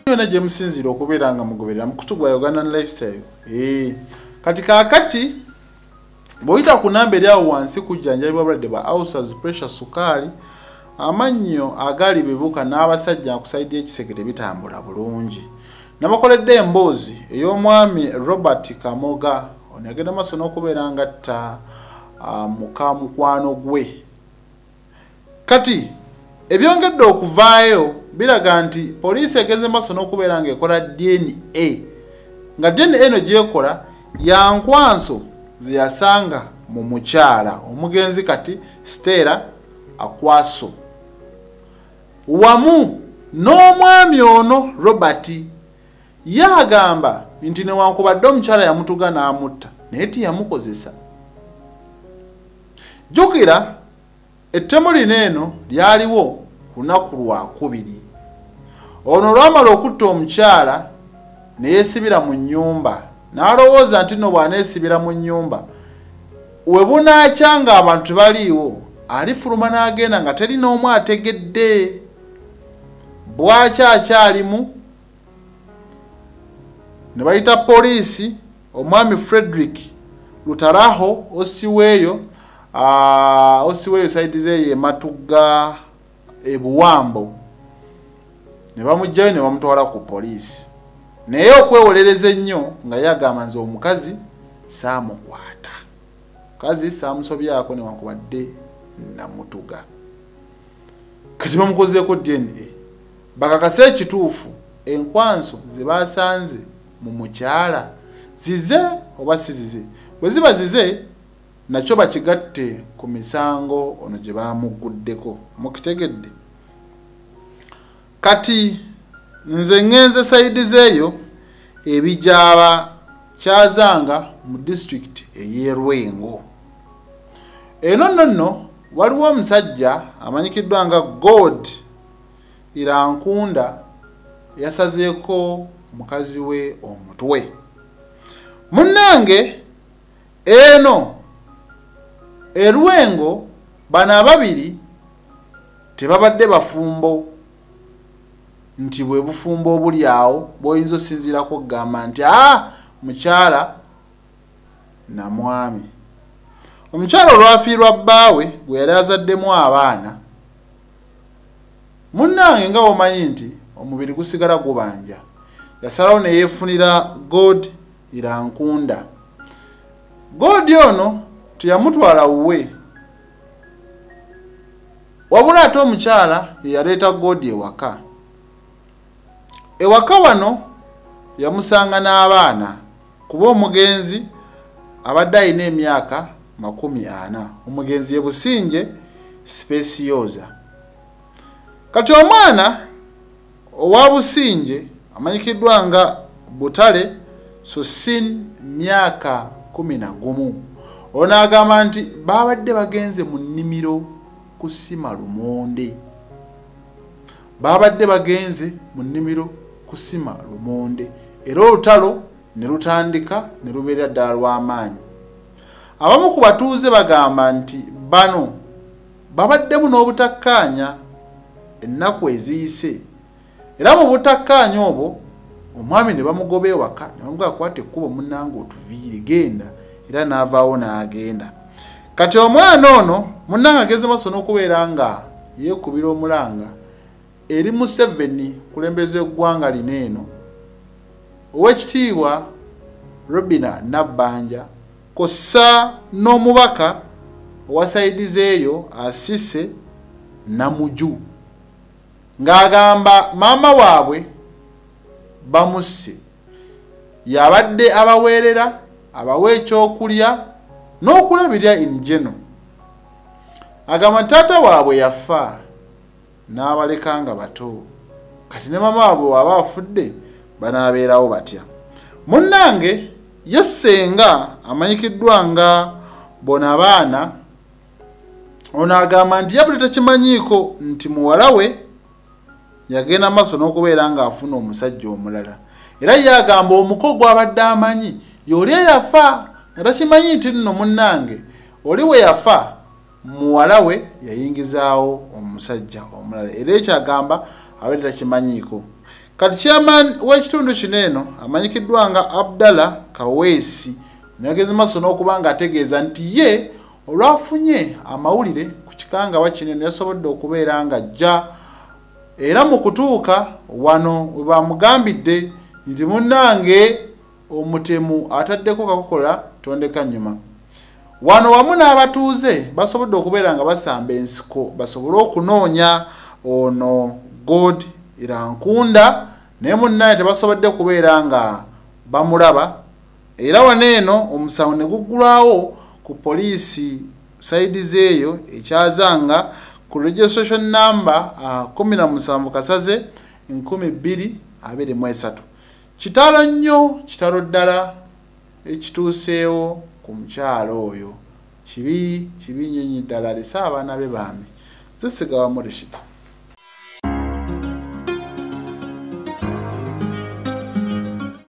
yona gye musinzira okubeera nga mugoberera mu kutugwa Ugandan Lifestyle. Kati kaakati bw'oyita ku namba eri awo wansi kujjanjabibwa abalwadde ba ulcers, pressure, sukaali, amannyo agali bibuka n'abasajja akusaidia ekisekere bitambula bulungi. Nabakoledde emboozi ey'omwami Robert Kamoga ono yagenda maaso n'okubeera nga atta mukamukwanogwe. Kati ebyongedde okuvaayo biraga nti poliisi egeze maaso n'okubeera nga ekola DNA. Nga DNA eno gyekola ya nkwaso ze yasanga mu mukyala omugenzi kati Stella Akwaso wamu n'omwami ono Robert. Yagamba nti newankubadde omukyala yamutuga n'amutta naye tiyamukozesa. Jjukira ettemu lino eno lyaliwo ku lunaku lwakubiri. Ono lwamala okutta omukyala ne yeesibira mu nnyumba n'alowooza nti no bw'aneesibira mu nnyumba we bunaakya nga abantu tebaliiwo alifuluma n'agenda nga teri n'omu ategedde. Bwakya akyalimu ne bayita poliisi omwami Frederick Lutaraho osiweeyo saidi ze Matuga ebuwambo ne bamugjayo ne bamutwala ku poliisi. Naye okwewolereza ennyo nga yagamba nze omukazi saamukwata, mukazi saamusobyako newankubadde namutuga. Kati bamukozeeko DNA bakakase ekituufu enkwanso ze basanze mu mukyala zize oba sizize. Bwe ziba zize nakyo bakigatte ku misango ono gye bamuguddeko. Mukitegedde? Kati nze ngenze saidi zeeyo ebijaba kyazanga mu district ey'Erwengo. Eno nno waliwo omusajja amanyikiddwa nga God Irankunda yasazeeko mukazi we omutwe. Munnange eno Erwengo bano ababiri tebabadde bafumbo nti bwe bufumbo obuli awo bw'oyinza osinziirako okugamba nti mukyala na mwami. Omukyala olwafiirwa bbaawe gwe yali azaddemu abaana, munnange nga omanyi nti omubiri gusigala gubanja, yasalawo ne yeefunira God Irankunda. God ono teyamutwala wuwe, wabula ate omukyala ye yaleeta God ewaka. Ewaka wano yamusanga n'abaana kuba omugenzi abadde alina emyaka 40. Omugenzi ye Businge Specioza. Kati omwana owa Businge amanyikiddwa nga Butale Sosin myaka 11. Ono agamba nti babadde bagenze mu nnimiro kusima lumonde. Babadde bagenze mu nnimiro kusima lumonde. Era olutalo ne lutandika ne lubeera ddala lw'amaanyi. Abamu ku batuuze bagamba nti bano babaddemu n'obutakkaanya ennaku eziyise. Era mu butakkaanya obwo omwami ne bamugoba ewaka ne bamugamba kwata ekkubo munnange otuviire genda, era n'avaawo n'agenda. Kati omwana ono munnange ageze maaso n'okubeera nga yeekubira omulanga eri Museveni kulembeze eggwanga lino eno, Oweekitiibwa Robina Nabbanja kossa n'omubaka owa saidi zeeyo Asise Namuju ng'agamba maama waabwe bamusse, yabadde abaweerera abawa ekyokulya n'okulabirya injeno. Agamba taata waabwe yafa n'abaleka nga bato, kati ne maama waabwe waba afudde banaabeerawo batya. Munnange ye ssenga amanyikiddwa nga Bonabaana ono agamba nti yabula takimanyiiko nti muwala we yagenda maaso n'okubeera ng'afuna omusajja omulala. Era ye agamba omuko gw'abadde amanyi y'oli eyafa nga takimanyi nti nno munnange oli we yafa muwala we yayingizaawo omusajja omulala. Era ekyagamba abadde takimanyiiko. kati chairman w'ekitundu kineno amanyikiddwa nga Abdallah Kaweesi nageze maso n'okubanga ategeeza nti ye olwafunye amawulire ku kikanga kinene yasobodde okubeera nga ajja era mu kutuuka wano we bamugambidde nti munnange omutemu ataddeko kakokola tondeka nyuma. Wano wamu n'abatuuze basobodde okubeera nga basamba ensiko basobole okunoonya ono God Irankunda naye munnaye tebasobodde kubeera nga bamulaba era waneeno omusango ne guggulwawo ku poliisi saidi zeeyo ekyazanga ku registration number 17 kasaze 2023. Kitalo nnyo kitalo ddala ekituuseewo ku mukyalo oyo kibi nnyo ddala lesa abaana be bambi zisigawa mu Rishid.